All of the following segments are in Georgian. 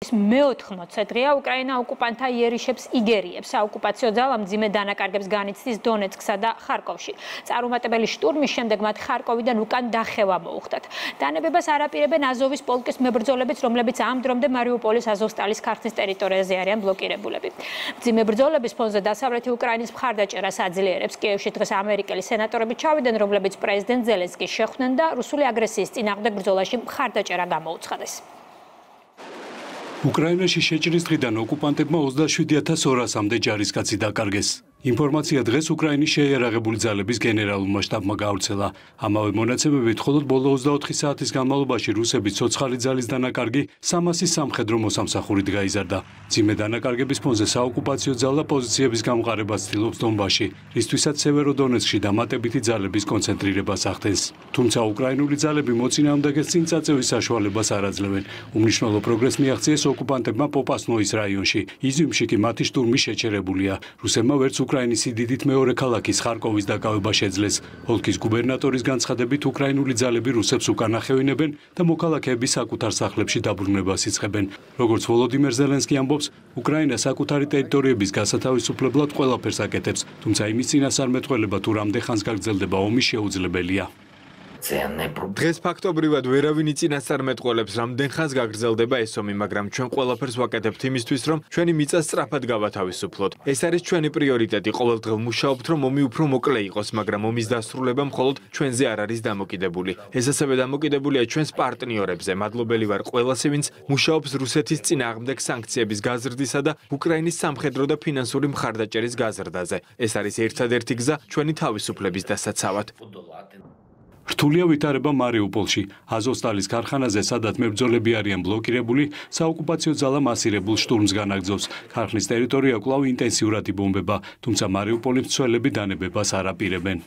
მე-14 დღეა უკრაინა ოკუპანტთა იერიშებს იგერიებს. საოკუპაციო ძალა მძიმე დანაკარგებს განიცდის დონეცკსა და ხარკოვში. წარუმატებელი შტურმის შემდეგ მათ ხარკოვიდან უკან დახევა მოუხდათ. დანებებას არ აპირებენ აზოვის პოლკის მებრძოლებიც, რომლებიც ამ დრომდე მარიუპოლის აზოვსტალის ქართლის ტერიტორიაზე არიან ბლოკირებულები. მძიმე ბრძოლების ფონზე დასავლეთი უკრაინის მხარდაჭერას აძლიერებს. კიევში დღეს ამერიკელი სენატორები ჩავიდნენ, რომლებიც პრეზიდენტ ზელენსკის შეხვდნენ და რუსული აგრესიის წინააღმდეგ ბრძოლაში მხარდაჭერა გამოუცხადეს. უკრაინაში შეჭრის დღიდან ოკუპანტებმა 27,200-მდე ჯარისკაცი დაკარგეს. ინფორმაცია დღეს უკრაინის შეიარაღებული ძალების გენერალურმა შტაბმა გავრცელა. ამავე მონაცემებით, მხოლოდ ბოლო 24 საათის განმავლობაში რუსების ცოცხალი ძალის დანაკარგი 300 სამხედრო მოსამსახურით გაიზარდა. მძიმე დანაკარგების ფონზე საოკუპაციო ძალა პოზიციების გამყარებას ცდილობს დონბასში, რისთვისაც სევეროდონეცკში დამატებითი ძალების კონცენტრირებას ახდენს. თუმცა უკრაინული ძალები მოწინააღმდეგეს წინ წაწევის საშუალებას არ აძლევენ. უმნიშვნელო პროგრესს მიაღწიეს ოკუპანტებმა პოპასნოის რაიონში. იზიუმში კი მათი შტურმი შეჩერებულია. რუსებმა ვერც უკრაინის სიდიდით მეორე ქალაქის ხარკოვის დაკავება შეძლეს. ოლქის გუბერნატორის განცხადებით, უკრაინული ძალები რუსებს უკან ახევინებენ და მოქალაქეების საკუთარ სახლებში დაბრუნებას იწყებენ. როგორც ვოლოდიმერ ზელენსკი ამბობს, უკრაინა საკუთარი ტერიტორიების გასათავისუფლებლად ყველაფერს აკეთებს, თუმცა იმის წინასწარმეტყველება თუ რამდენ ხანს გაგრძელდება ომი შეუძლებელია. დღეს ფაქტობრივად ვერავინ იწინასწარმეტყველებს რამდენ ხანს გაგრძელდება ეს ომი, მაგრამ ჩვენ ყველაფერს ვაკეთებთ იმისთვის, რომ ჩვენი მიწა სწრაფად გავათავისუფლოთ. ეს არის ჩვენი პრიორიტეტი. ყოველდღე მუშაობთ, რომ ომი უფრო მოკლე იყოს, მაგრამ ომის დასრულება მხოლოდ ჩვენზე არ არის დამოკიდებული. ეს ასევე დამოკიდებულია ჩვენს პარტნიორებზე. მადლობელი ვარ ყველასი, ვინც მუშაობს რუსეთის წინააღმდეგ სანქციების გაზრდისა და უკრაინის სამხედრო და ფინანსური მხარდაჭერის გაზრდაზე. ეს არის ერთადერთი გზა ჩვენი თავისუფლების დასაცავად. რთულია ვითარება მარიუპოლში. აზოვსტალის ქარხანაზე, სადაც მებრძოლები არიან ბლოკირებული, საოკუპაციო ძალა მასირებულ შტურმს განაგრძობს. ქარხნის ტერიტორია კვლავ ინტენსიურად იბომბება, თუმცა მარიუპოლის მცველები დანებებას არ აპირებენ.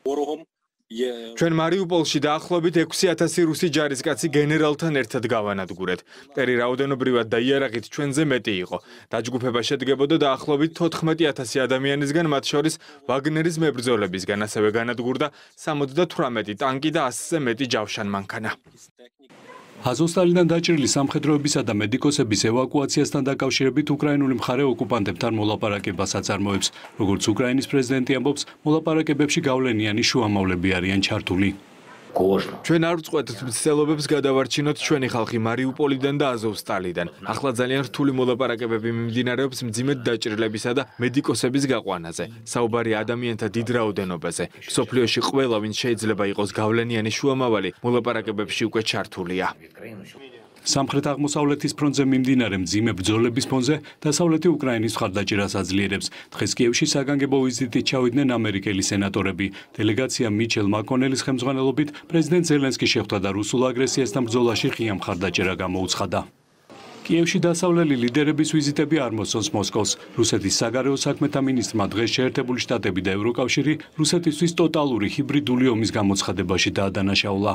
ჩვენ მარიუპოლში დაახლოებით 6,000 რუსი ჯარისკაცი გენერალთან ერთად გავანადგურეთ. მტერი რაოდენობრივად და იარაღით ჩვენზე მეტი იყო. დაჯგუფება შედგებოდა დაახლოებით 14,000 ადამიანისგან, მათ შორის ვაგნერის მებრძოლებისგან, ასევე განადგურდა 78 ტანკი და 100-ზე მეტი ჯავშანმანქანა. აზოვსტალიდან დაჭრილი სამხედროებისა და მედიკოსების ევაკუაციასთან დაკავშირებით უკრაინული მხარე ოკუპანტებთან მოლაპარაკებას აწარმოებს. როგორც უკრაინის პრეზიდენტი ამბობს, მოლაპარაკებებში გავლენიანი შუამავლები არიან ჩართული. ჩვენ არ ვწყვეტთ მცდელობებს გადავარჩინოთ ჩვენი ხალხი მარიუპოლიდან და აზოვსტალიდან. ახლა ძალიან რთული მოლაპარაკებები მიმდინარეობს მძიმედ დაჭრილებისა და მედიკოსების გაყვანაზე. საუბარია ადამიანთა დიდ რაოდენობაზე. მსოფლიოში ყველა, ვინც შეიძლება იყოს გავლენიანი შუამავალი, მოლაპარაკებებში უკვე ჩართულია. სამხრეთ-აღმოსავლეთის ფრონტზე მიმდინარე მძიმე ბრძოლების ფონზე დასავლეთი უკრაინის მხარდაჭერას აძლიერებს. დღეს კიევში საგანგებო ვიზიტით ჩავიდნენ ამერიკელი სენატორები. დელეგაცია მიჩელ მაკონელის ხელმძღვანელობით პრეზიდენტ ზელენსკის შეხვდა და რუსულ აგრესიასთან ბრძოლაში ღია მხარდაჭერა გამოუცხადა. კიევში დასავლელი ლიდერების ვიზიტები არ მოსწონს მოსკოვს. რუსეთის საგარეო საქმეთა მინისტრმა დღეს შეერთებული შტატები და ევროკავშირი რუსეთისთვის ტოტალური ჰიბრიდული ომის გამოცხადებაში დაადანაშაულა.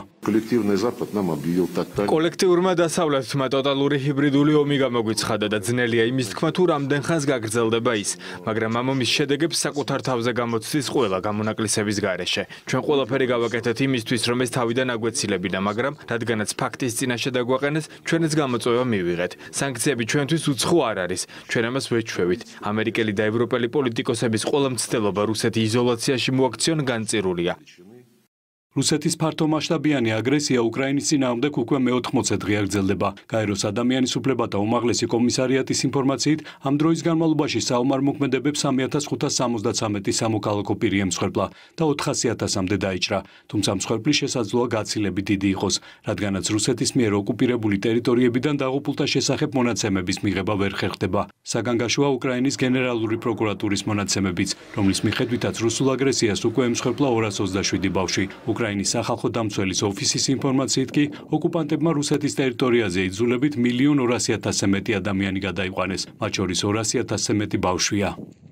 კოლექტიურმა დასავლეთმა ტოტალური ჰიბრიდული ომი გამოგვიცხადა და ძნელია იმის თქმა, თუ რამდენ ხანს გაგრძელდება ის, მაგრამ ამ ომის შედეგებს საკუთარ თავზე გამოცდის ყველა გამონაკლისების გარეშე. ჩვენ ყველაფერი გავაკეთეთ იმისთვის, რომ ეს თავიდან აგვეცილებინა, მაგრამ რადგანაც ფაქტის წინაშე დაგვაყენეს, ჩვენ ეს გამოწვევა მივიღეთ. სანქციები ჩვენთვის უცხო არ არის. ჩვენ ამას ვეჩვევით. ამერიკელი და ევროპელი პოლიტიკოსების ყველა მცდელობა რუსეთი იზოლაციაში მოაქციონ განწირულია. რუსეთის ფართომასშტაბიანი აგრესია უკრაინის წინააღმდეგ უკვე მე-80 დღე გრძელდება. გაეროს ადამიანის უფლებათა უმაღლესი კომისარიატის ინფორმაციით, ამ დროის განმავლობაში საომარ მოქმედებებს 3,573 სამოქალაქო პირი ემსხვერპლა და 400,000-მდე დაიჭრა. თუმცა მსხვერპლის შესაძლოა გაცილებით დიდი იყოს, რადგანაც რუსეთის მიერ ოკუპირებული ტერიტორიებიდან დაღუპულთა შესახებ მონაცემების მიღება ვერ ხერხდება. საგანგაშოა უკრაინის გენერალური პროკურატურის მონაცემებიც, რომლის მიხედვითაც რუსულ აგრესიას უკვე ემსხვერპლა 227 ბავშვი. უკრაინის სახალხო დამცველის ოფისის ინფორმაციით კი ოკუპანტებმა რუსეთის ტერიტორიაზე იძულებით 1,200,000-ზე მეტი ადამიანი გადაიყვანეს, მათ შორის 200,000-ზე მეტი ბავშვია.